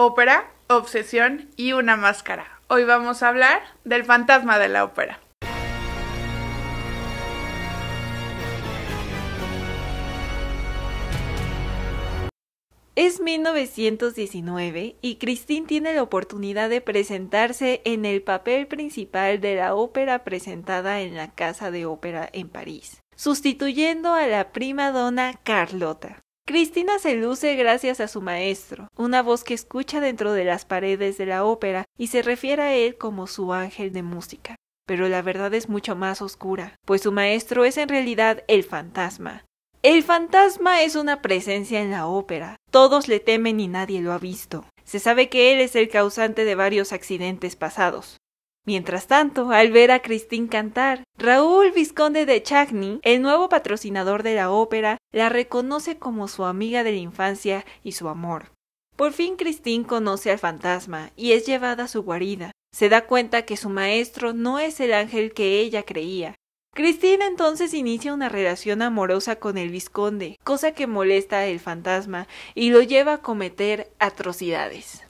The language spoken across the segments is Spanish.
ópera, obsesión y una máscara. Hoy vamos a hablar del fantasma de la ópera. Es 1919 y Christine tiene la oportunidad de presentarse en el papel principal de la ópera presentada en la Casa de Ópera en París, sustituyendo a la prima donna Carlotta. Cristina se luce gracias a su maestro, una voz que escucha dentro de las paredes de la ópera y se refiere a él como su ángel de música. Pero la verdad es mucho más oscura, pues su maestro es en realidad el fantasma. El fantasma es una presencia en la ópera. Todos le temen y nadie lo ha visto. Se sabe que él es el causante de varios accidentes pasados. Mientras tanto, al ver a Christine cantar, Raúl Visconde de Chagny, el nuevo patrocinador de la ópera, la reconoce como su amiga de la infancia y su amor. Por fin Christine conoce al fantasma y es llevada a su guarida. Se da cuenta que su maestro no es el ángel que ella creía. Christine entonces inicia una relación amorosa con el Visconde, cosa que molesta al fantasma y lo lleva a cometer atrocidades.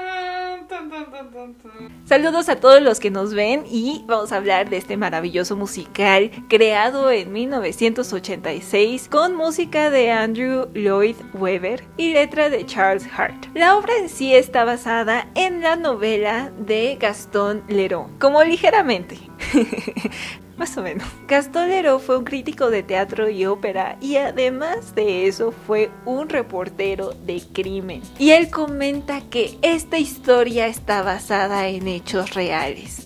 Saludos a todos los que nos ven y vamos a hablar de este maravilloso musical creado en 1986 con música de Andrew Lloyd Webber y letra de Charles Hart. La obra en sí está basada en la novela de Gaston Leroux, como ligeramente. Más o menos. Gaston Leroux fue un crítico de teatro y ópera y además de eso fue un reportero de crimen. Y él comenta que esta historia está basada en hechos reales.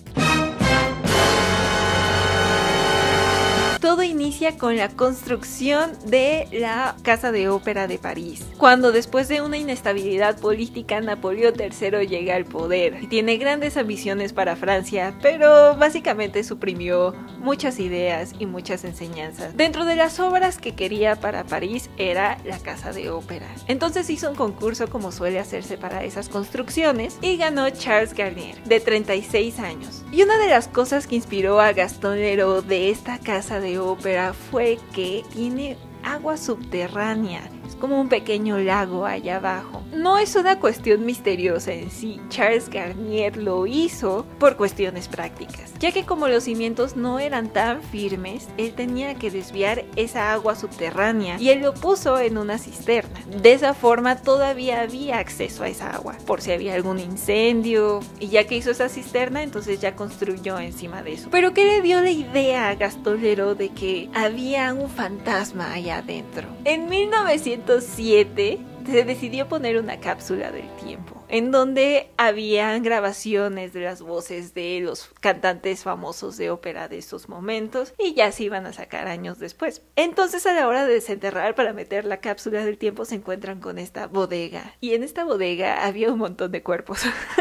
Todo inicia con la construcción de la Casa de Ópera de París, cuando después de una inestabilidad política Napoleón III llega al poder y tiene grandes ambiciones para Francia, pero básicamente suprimió muchas ideas y muchas enseñanzas. Dentro de las obras que quería para París era la Casa de Ópera. Entonces hizo un concurso como suele hacerse para esas construcciones y ganó Charles Garnier, de 36 años. Y una de las cosas que inspiró a Gaston Leroux de esta Casa de ópera fue que tiene agua subterránea, es como un pequeño lago allá abajo. No es una cuestión misteriosa en sí, Charles Garnier lo hizo por cuestiones prácticas, ya que como los cimientos no eran tan firmes, él tenía que desviar esa agua subterránea y él lo puso en una cisterna. De esa forma todavía había acceso a esa agua, por si había algún incendio, y ya que hizo esa cisterna, entonces ya construyó encima de eso. Pero ¿qué le dio la idea a Gaston Leroux de que había un fantasma allá adentro? En 1907 se decidió poner una cápsula del tiempo, en donde habían grabaciones de las voces de los cantantes famosos de ópera de esos momentos, y ya se iban a sacar años después. Entonces a la hora de desenterrar para meter la cápsula del tiempo se encuentran con esta bodega, y en esta bodega había un montón de cuerpos.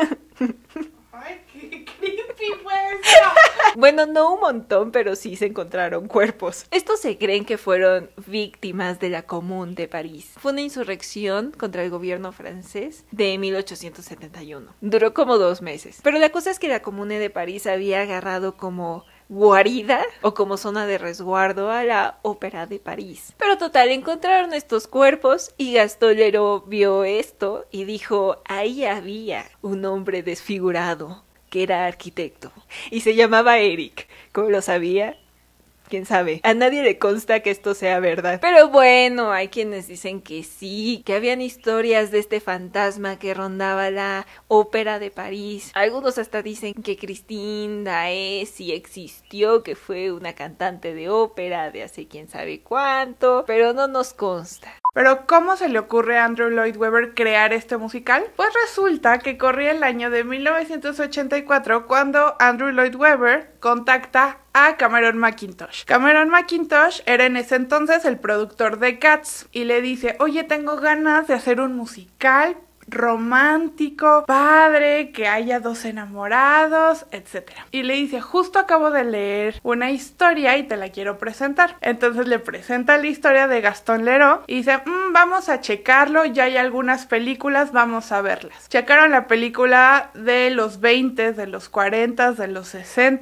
¡Ay, qué creepy fue eso! Bueno, no un montón, pero sí se encontraron cuerpos. Estos se creen que fueron víctimas de la Commune de París. Fue una insurrección contra el gobierno francés de 1871. Duró como 2 meses. Pero la cosa es que la Commune de París había agarrado como guarida o como zona de resguardo a la ópera de París. Pero total, encontraron estos cuerpos y Gaston Leroux vio esto y dijo, ahí había un hombre desfigurado que era arquitecto y se llamaba Eric. ¿Cómo lo sabía? ¿Quién sabe? A nadie le consta que esto sea verdad. Pero bueno, hay quienes dicen que sí, que habían historias de este fantasma que rondaba la ópera de París. Algunos hasta dicen que Christine Daae sí existió, que fue una cantante de ópera de hace quién sabe cuánto, pero no nos consta. Pero ¿cómo se le ocurre a Andrew Lloyd Webber crear este musical? Pues resulta que corría el año de 1984 cuando Andrew Lloyd Webber contacta a Cameron Mackintosh. Cameron Mackintosh era en ese entonces el productor de Cats y le dice, oye, tengo ganas de hacer un musical romántico, padre, que haya 2 enamorados, etc. Y le dice, justo acabo de leer una historia y te la quiero presentar. Entonces le presenta la historia de Gaston Leroux y dice, vamos a checarlo, ya hay algunas películas, vamos a verlas. Checaron la película de los 20, de los 40, de los 60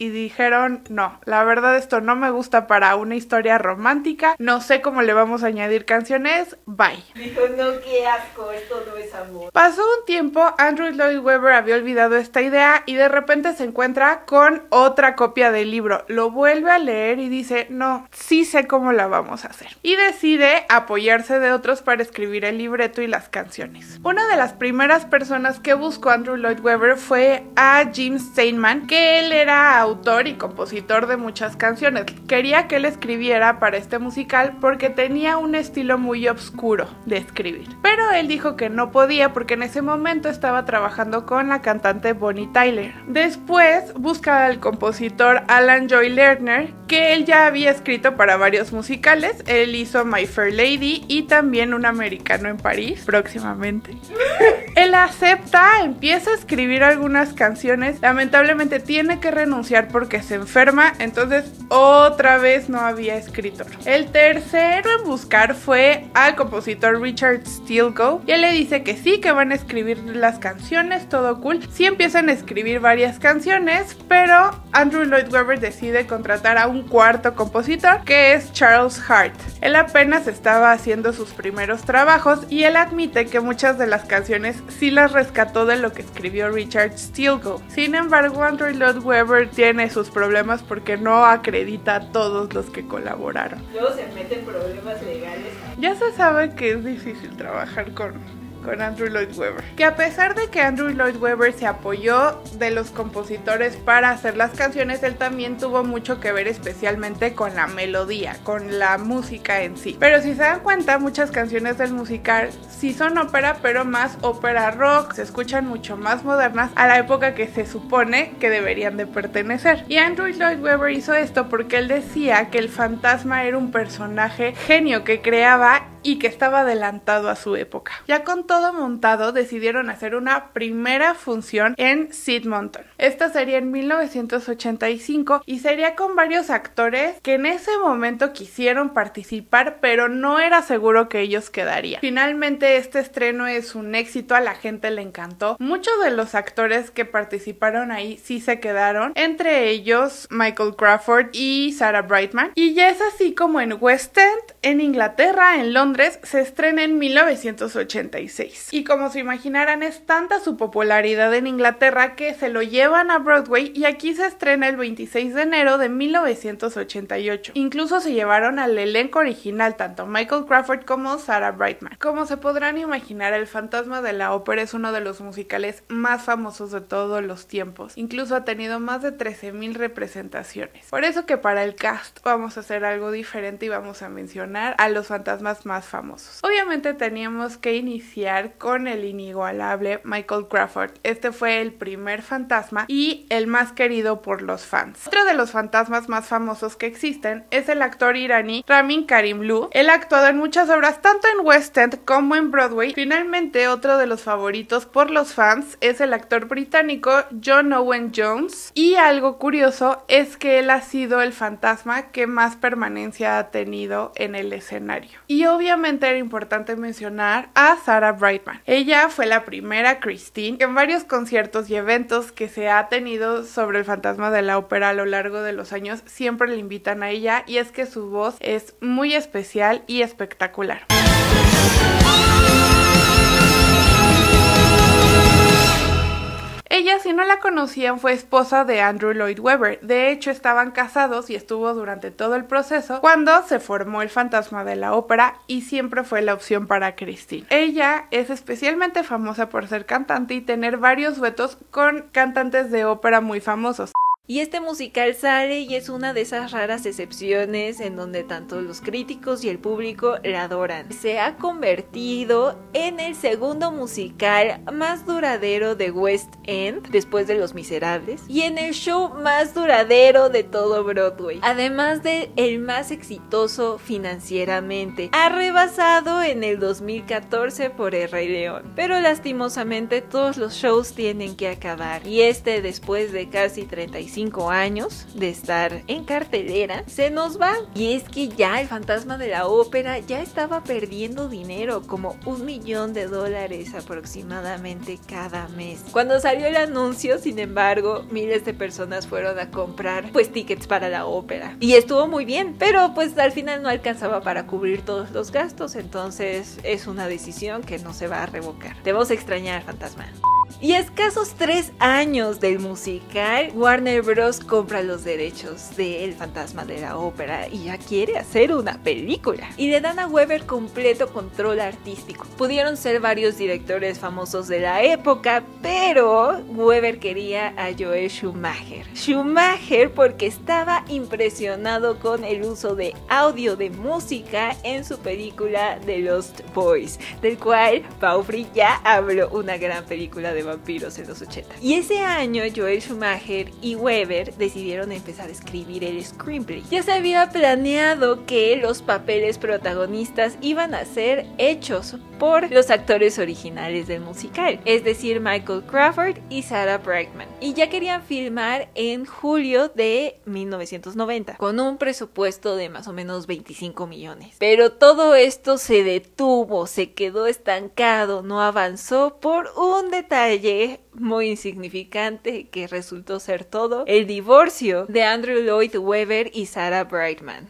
y dijeron, no, la verdad esto no me gusta para una historia romántica, no sé cómo le vamos a añadir canciones, bye. Dijo, no, qué asco, esto no es amor. Pasó un tiempo, Andrew Lloyd Webber había olvidado esta idea y de repente se encuentra con otra copia del libro, lo vuelve a leer y dice, no, sí sé cómo la vamos a hacer. Y decide apoyarse de otros para escribir el libreto y las canciones. Una de las primeras personas que buscó Andrew Lloyd Webber fue a Jim Steinman, que él era autor y compositor de muchas canciones. Quería que él escribiera para este musical porque tenía un estilo muy oscuro de escribir. Pero él dijo que no podía porque en ese momento estaba trabajando con la cantante Bonnie Tyler. Después busca al compositor Alan Joy Lerner, que él ya había escrito para varios musicales. Él hizo My Fair Lady y también Un Americano en París, próximamente. Él acepta, empieza a escribir algunas canciones. Lamentablemente tiene que renunciar porque se enferma, entonces otra vez no había escritor. El tercero en buscar fue al compositor Richard Stilgoe y él le dice que sí, que van a escribir las canciones, todo cool. Sí empiezan a escribir varias canciones, pero Andrew Lloyd Webber decide contratar a un cuarto compositor que es Charles Hart. Él apenas estaba haciendo sus primeros trabajos y él admite que muchas de las canciones sí las rescató de lo que escribió Richard Stilgoe. Sin embargo, Andrew Lloyd Webber tiene sus problemas porque no acredita a todos los que colaboraron. Luego se meten problemas legales. Ya se sabe que es difícil trabajar con Andrew Lloyd Webber. Que a pesar de que Andrew Lloyd Webber se apoyó de los compositores para hacer las canciones, él también tuvo mucho que ver especialmente con la melodía, con la música en sí. Pero si se dan cuenta, muchas canciones del musical sí son ópera, pero más ópera rock, se escuchan mucho más modernas a la época que se supone que deberían de pertenecer. Y Andrew Lloyd Webber hizo esto porque él decía que el fantasma era un personaje genio que creaba y que estaba adelantado a su época. Ya con todo montado, decidieron hacer una primera función en Sidmonton. Esta sería en 1985 y sería con varios actores que en ese momento quisieron participar, pero no era seguro que ellos quedarían. Finalmente este estreno es un éxito, a la gente le encantó. Muchos de los actores que participaron ahí sí se quedaron, entre ellos Michael Crawford y Sarah Brightman. Y ya es así como en West End, en Inglaterra, en Londres, se estrena en 1986. Y como se imaginarán, es tanta su popularidad en Inglaterra que se lo llevan a Broadway y aquí se estrena el 26 de enero de 1988. Incluso se llevaron al elenco original, tanto Michael Crawford como Sarah Brightman. Como se podrán imaginar, El Fantasma de la Ópera es uno de los musicales más famosos de todos los tiempos. Incluso ha tenido más de 13,000 representaciones. Por eso que para el cast vamos a hacer algo diferente y vamos a mencionar a los fantasmas más famosos. Obviamente teníamos que iniciar con el inigualable Michael Crawford. Este fue el primer fantasma y el más querido por los fans. Otro de los fantasmas más famosos que existen es el actor iraní Ramin Karimloo. Él ha actuado en muchas obras tanto en West End como en Broadway. Finalmente, otro de los favoritos por los fans es el actor británico John Owen Jones, y algo curioso es que él ha sido el fantasma que más permanencia ha tenido en el escenario. Y obviamente era importante mencionar a Sarah Brightman. Ella fue la primera Christine en varios conciertos y eventos que se ha tenido sobre el fantasma de la ópera a lo largo de los años. Siempre le invitan a ella y es que su voz es muy especial y espectacular. Ella, si no la conocían, fue esposa de Andrew Lloyd Webber. De hecho, estaban casados y estuvo durante todo el proceso cuando se formó el Fantasma de la Ópera y siempre fue la opción para Christine. Ella es especialmente famosa por ser cantante y tener varios duetos con cantantes de ópera muy famosos. Y este musical sale y es una de esas raras excepciones en donde tanto los críticos y el público la adoran. Se ha convertido en el segundo musical más duradero de West End, después de Los Miserables, y en el show más duradero de todo Broadway. Además de el más exitoso financieramente. Ha rebasado en el 2014 por El Rey León. Pero lastimosamente todos los shows tienen que acabar. Y este, después de casi 35 25 años de estar en cartelera, se nos va. Y es que ya el Fantasma de la Ópera ya estaba perdiendo dinero, como $1 millón aproximadamente cada mes. Cuando salió el anuncio, sin embargo, miles de personas fueron a comprar pues tickets para la ópera. Y estuvo muy bien, pero pues al final no alcanzaba para cubrir todos los gastos, entonces es una decisión que no se va a revocar. Te vamos a extrañar, Fantasma. Y a escasos 3 años del musical, Warner Bros. Compra los derechos de El Fantasma de la Ópera y ya quiere hacer una película. Y le dan a Weber completo control artístico. Pudieron ser varios directores famosos de la época, pero Weber quería a Joel Schumacher. Schumacher porque estaba impresionado con el uso de audio de música en su película The Lost Boys, del cual Paufri ya habló, una gran película de vampiros en los 80. Y ese año Joel Schumacher y Weber decidieron empezar a escribir el screenplay. Ya se había planeado que los papeles protagonistas iban a ser hechos por los actores originales del musical, es decir, Michael Crawford y Sarah Brightman. Y ya querían filmar en julio de 1990, con un presupuesto de más o menos 25 millones. Pero todo esto se detuvo, se quedó estancado, no avanzó por un detalle muy insignificante que resultó ser todo: el divorcio de Andrew Lloyd Webber y Sarah Brightman.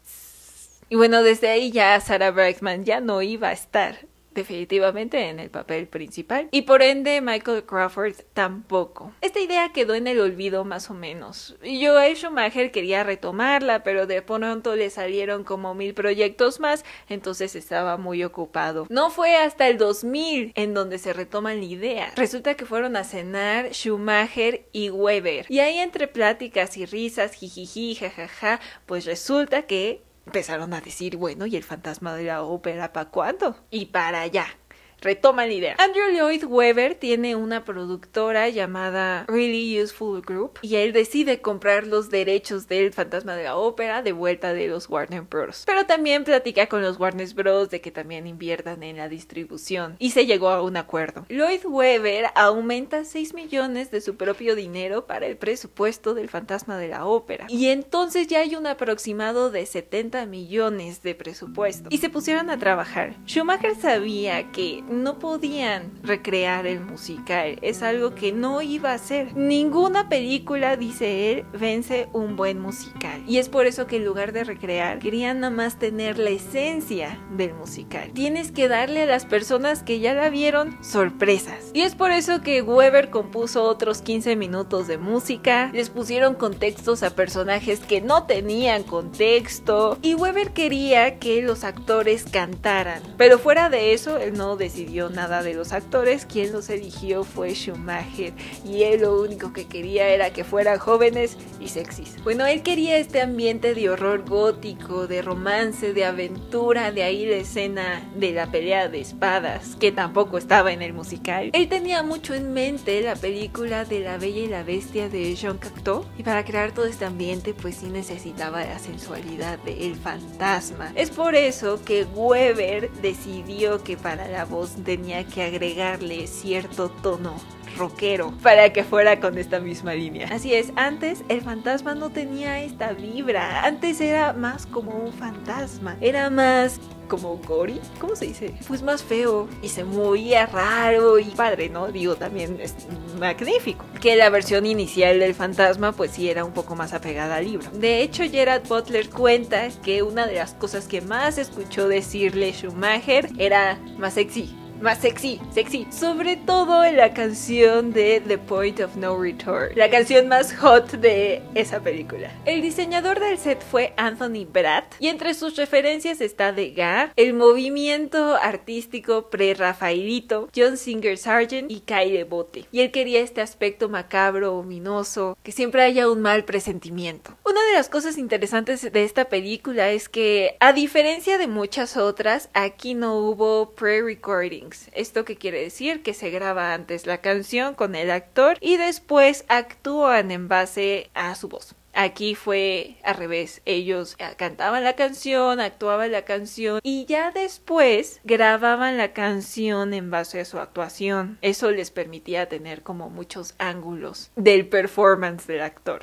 Y bueno, desde ahí ya Sarah Brightman ya no iba a estar definitivamente en el papel principal, y por ende Michael Crawford tampoco. Esta idea quedó en el olvido más o menos. Joel Schumacher quería retomarla, pero de pronto le salieron como 1000 proyectos más, entonces estaba muy ocupado. No fue hasta el 2000 en donde se retoma la idea. Resulta que fueron a cenar Schumacher y Weber, y ahí entre pláticas y risas, jijiji, jajaja, pues resulta que empezaron a decir, bueno, ¿y el Fantasma de la Ópera para cuándo? Y para allá. Retoman la idea. Andrew Lloyd Webber tiene una productora llamada Really Useful Group y él decide comprar los derechos del Fantasma de la Ópera de vuelta de los Warner Bros. Pero también platica con los Warner Bros. De que también inviertan en la distribución y se llegó a un acuerdo. Lloyd Webber aumenta 6 millones de su propio dinero para el presupuesto del Fantasma de la Ópera y entonces ya hay un aproximado de 70 millones de presupuesto y se pusieron a trabajar. Schumacher sabía que no podían recrear el musical, es algo que no iba a hacer. Ninguna película, dice él, vence un buen musical, y es por eso que en lugar de recrear, querían nada más tener la esencia del musical. Tienes que darle a las personas que ya la vieron sorpresas, y es por eso que Weber compuso otros 15 minutos de música, les pusieron contextos a personajes que no tenían contexto, y Weber quería que los actores cantaran, pero fuera de eso él no decidió nada de los actores. Quien los eligió fue Schumacher y él lo único que quería era que fueran jóvenes y sexys. Bueno, él quería este ambiente de horror gótico, de romance, de aventura, de ahí la escena de la pelea de espadas, que tampoco estaba en el musical. Él tenía mucho en mente la película de La Bella y la Bestia de Jean Cocteau, y para crear todo este ambiente pues sí necesitaba la sensualidad de El Fantasma. Es por eso que Weber decidió que para la voz tenía que agregarle cierto tono rockero para que fuera con esta misma línea. Así es, antes el fantasma no tenía esta vibra, antes era más como un fantasma, era más como gory, ¿cómo se dice? Pues más feo y se movía raro y padre, ¿no? Digo, también es magnífico. Que la versión inicial del fantasma pues sí era un poco más apegada al libro. De hecho, Gerard Butler cuenta que una de las cosas que más escuchó decirle Schumacher era más sexy. Más sexy. Sobre todo en la canción de The Point of No Return, la canción más hot de esa película. El diseñador del set fue Anthony Bratt y entre sus referencias está Degas, el movimiento artístico pre-Rafaelito, John Singer Sargent y Kyle Bote. Y él quería este aspecto macabro, ominoso, que siempre haya un mal presentimiento. Una de las cosas interesantes de esta película es que, a diferencia de muchas otras, aquí no hubo pre-recording. ¿Esto qué quiere decir? Que se graba antes la canción con el actor y después actúan en base a su voz. Aquí fue al revés, ellos cantaban la canción, actuaban la canción y ya después grababan la canción en base a su actuación. Eso les permitía tener como muchos ángulos del performance del actor.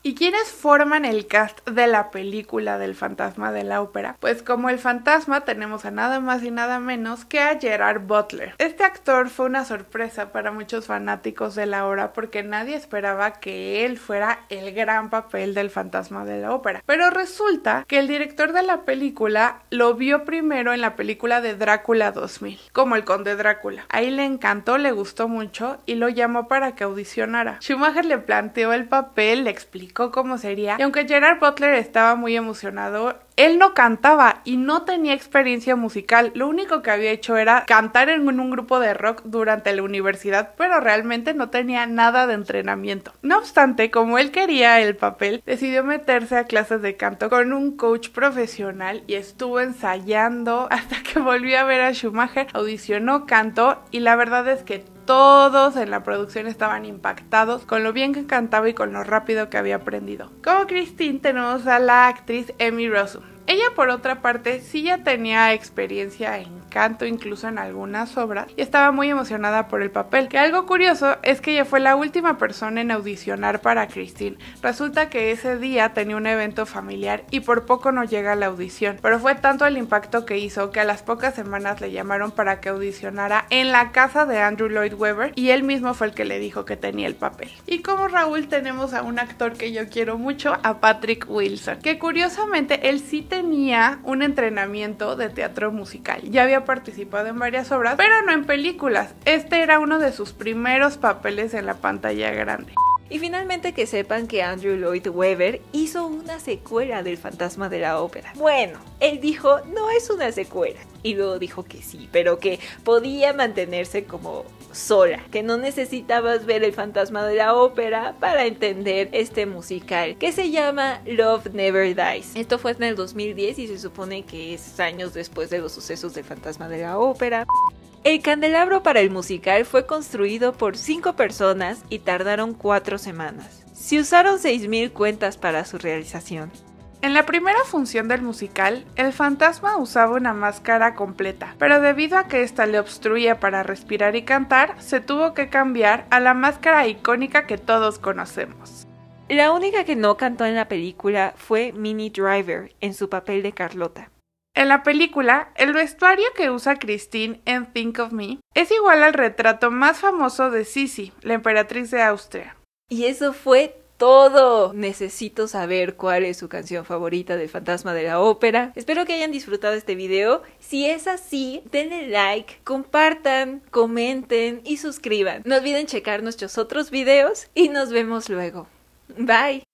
¿Y quiénes forman el cast de la película del Fantasma de la Ópera? Pues como el fantasma tenemos a nada más y nada menos que a Gerard Butler. Este actor fue una sorpresa para muchos fanáticos de la obra porque nadie esperaba que él fuera el gran papel del Fantasma de la Ópera. Pero resulta que el director de la película lo vio primero en la película de Drácula 2000, como el Conde Drácula. Ahí le encantó, le gustó mucho y lo llamó para que audicionara. Schumacher le planteó el papel, le explicó cómo sería, y aunque Gerard Butler estaba muy emocionado, él no cantaba y no tenía experiencia musical. Lo único que había hecho era cantar en un grupo de rock durante la universidad, pero realmente no tenía nada de entrenamiento. No obstante, como él quería el papel, decidió meterse a clases de canto con un coach profesional y estuvo ensayando hasta que volvió a ver a Schumacher, audicionó, cantó y la verdad es que todos en la producción estaban impactados con lo bien que cantaba y con lo rápido que había aprendido. Como Christine tenemos a la actriz Emmy Rossum. Ella por otra parte sí ya tenía experiencia en canto, incluso en algunas obras, y estaba muy emocionada por el papel. Que algo curioso es que ella fue la última persona en audicionar para Christine. Resulta que ese día tenía un evento familiar y por poco no llega a la audición, pero fue tanto el impacto que hizo que a las pocas semanas le llamaron para que audicionara en la casa de Andrew Lloyd Webber y él mismo fue el que le dijo que tenía el papel. Y como Raúl tenemos a un actor que yo quiero mucho, a Patrick Wilson, que curiosamente él sí tenía un entrenamiento de teatro musical. Ya había participado en varias obras, pero no en películas. Este era uno de sus primeros papeles en la pantalla grande. Y finalmente que sepan que Andrew Lloyd Webber hizo una secuela del Fantasma de la Ópera. Bueno, él dijo no es una secuela y luego dijo que sí, pero que podía mantenerse como sola, que no necesitabas ver el Fantasma de la Ópera para entender este musical que se llama Love Never Dies. Esto fue en el 2010 y se supone que es años después de los sucesos del Fantasma de la Ópera. El candelabro para el musical fue construido por 5 personas y tardaron 4 semanas. Se usaron 6,000 cuentas para su realización. En la primera función del musical, el fantasma usaba una máscara completa, pero debido a que esta le obstruía para respirar y cantar, se tuvo que cambiar a la máscara icónica que todos conocemos. La única que no cantó en la película fue Minnie Driver en su papel de Carlota. En la película, el vestuario que usa Christine en Think of Me es igual al retrato más famoso de Sisi, la emperatriz de Austria. Y eso fue todo. Necesito saber cuál es su canción favorita del Fantasma de la Ópera. Espero que hayan disfrutado este video. Si es así, denle like, compartan, comenten y suscriban. No olviden checar nuestros otros videos y nos vemos luego. Bye.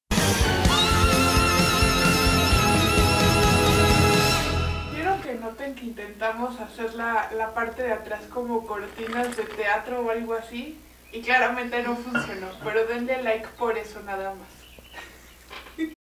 Noten que intentamos hacer la parte de atrás como cortinas de teatro o algo así y claramente no funcionó, pero denle like por eso nada más.